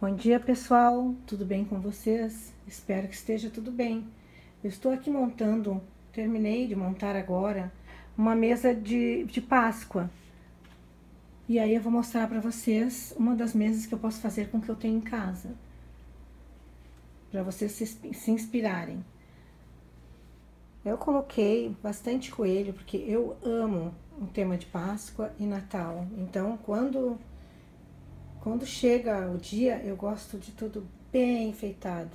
Bom dia, pessoal, tudo bem com vocês? Espero que esteja tudo bem. Eu estou aqui montando, terminei de montar agora, uma mesa de Páscoa. E aí eu vou mostrar para vocês uma das mesas que eu posso fazer com o que eu tenho em casa. Para vocês se inspirarem. Eu coloquei bastante coelho, porque eu amo o tema de Páscoa e Natal. Então, quando chega o dia, eu gosto de tudo bem enfeitado.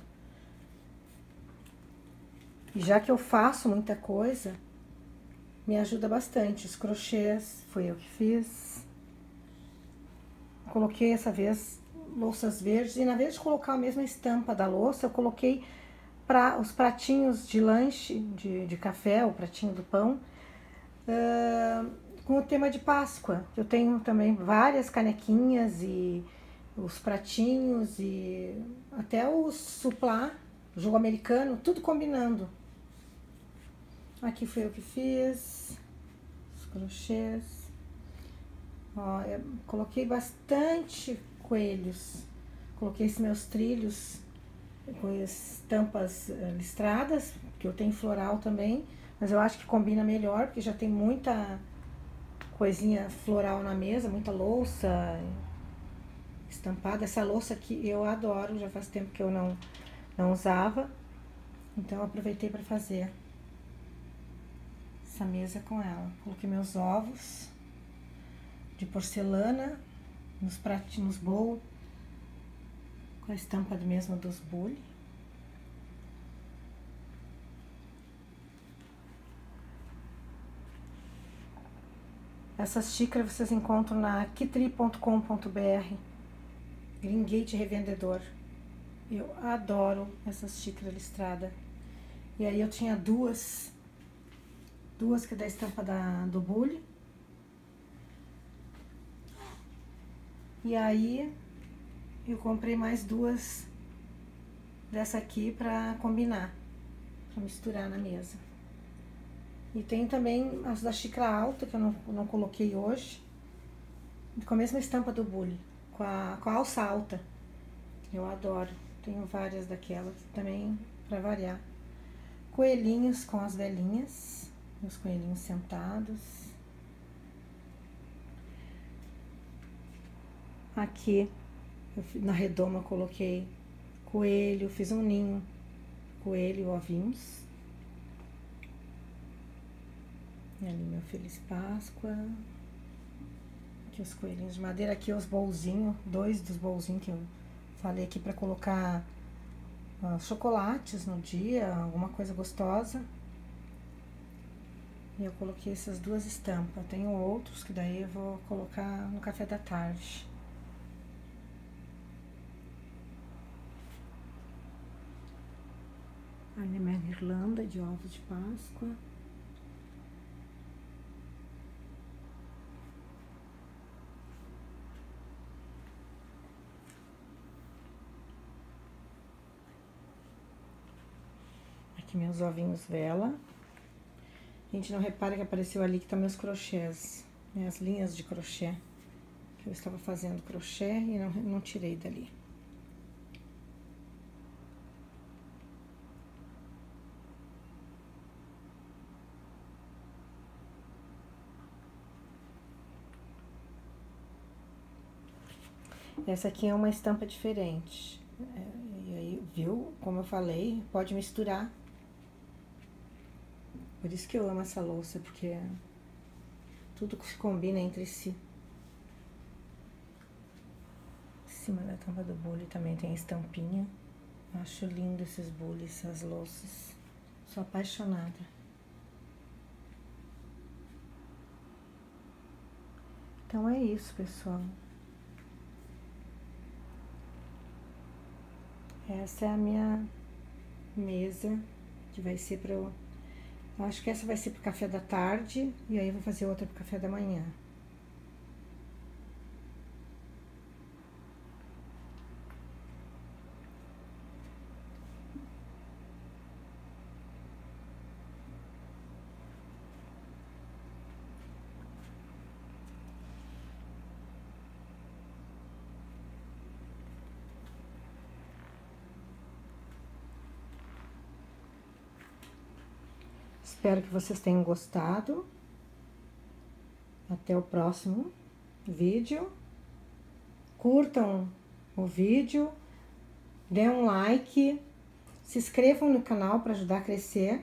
E já que eu faço muita coisa, me ajuda bastante. Os crochês, foi eu que fiz. Coloquei essa vez louças verdes e na vez de colocar a mesma estampa da louça, eu coloquei para os pratinhos de lanche, de café, o pratinho do pão, com o tema de Páscoa. Eu tenho também várias canequinhas e os pratinhos e até o suplá, jogo americano, tudo combinando. Aqui foi eu que fiz os crochês. Ó, eu coloquei bastante coelhos. Coloquei esses meus trilhos com estampas listradas, que eu tenho floral também, mas eu acho que combina melhor, porque já tem muita coisinha floral na mesa, muita louça estampada. Essa louça aqui eu adoro, já faz tempo que eu não usava, então eu aproveitei para fazer essa mesa com ela. Coloquei meus ovos de porcelana nos pratinhos, bowl, com a estampa mesmo dos bule. Essas xícaras vocês encontram na kitri.com.br, Gringate Revendedor. Eu adoro essas xícaras listradas. E aí eu tinha duas que é da estampa do bule. E aí eu comprei mais duas dessa aqui pra combinar, pra misturar na mesa. E tem também as da xícara alta, que eu não coloquei hoje, com a mesma estampa do bule, com a alça alta. Eu adoro, tenho várias daquelas também, pra variar. Coelhinhos com as velhinhas, os coelhinhos sentados. Aqui, na redoma, eu coloquei coelho, fiz um ninho, coelho e ovinhos. E ali meu Feliz Páscoa. Aqui os coelhinhos de madeira, aqui os bolzinhos, dois dos bolzinhos que eu falei aqui pra colocar chocolates no dia, alguma coisa gostosa. E eu coloquei essas duas estampas. Tenho outros que daí eu vou colocar no café da tarde. Ali a minha guirlanda de ovos de Páscoa. Aqui meus ovinhos vela. A gente, não repara que apareceu ali que tá meus crochês, minhas linhas de crochê. Que eu estava fazendo crochê e não tirei dali. Essa aqui é uma estampa diferente. E aí, viu? Como eu falei, pode misturar. Por isso que eu amo essa louça, porque tudo se combina entre si. Em cima da tampa do bule também tem estampinha. Acho lindo esses bules, essas louças. Sou apaixonada. Então é isso, pessoal. Essa é a minha mesa, que vai ser para eu acho que essa vai ser pro café da tarde, e aí eu vou fazer outra pro café da manhã. Espero que vocês tenham gostado. Até o próximo vídeo. Curtam o vídeo, dê um like, se inscrevam no canal para ajudar a crescer,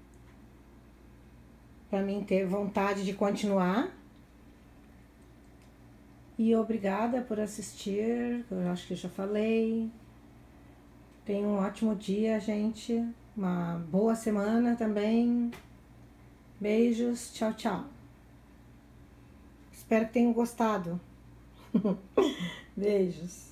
para mim ter vontade de continuar. E obrigada por assistir, eu acho que eu já falei. Tenha um ótimo dia, gente. Uma boa semana também. Beijos, tchau, tchau. Espero que tenham gostado. Beijos.